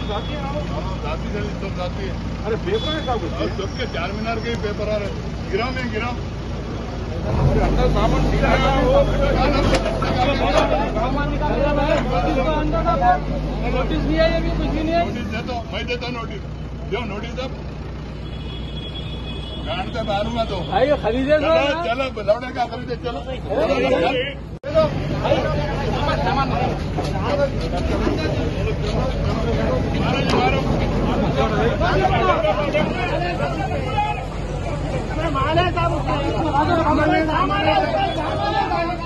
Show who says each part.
Speaker 1: जाती है
Speaker 2: जाती है सब जाती है।
Speaker 1: अरे पेपर है क्या कुछ
Speaker 2: सबके 4 मीनार के ही पेपर आ रहे गिरा में गिरा
Speaker 1: अंदर सामान नोटिस नहीं है, ये भी कुछ भी नहीं है।
Speaker 2: नोटिस दे दो, मैं देता नोटिस दो, नोटिस दो गाड़ते मारूंगा तो
Speaker 1: खरीदे
Speaker 2: चलो लौटे क्या खरीदे चलो
Speaker 3: माले साहब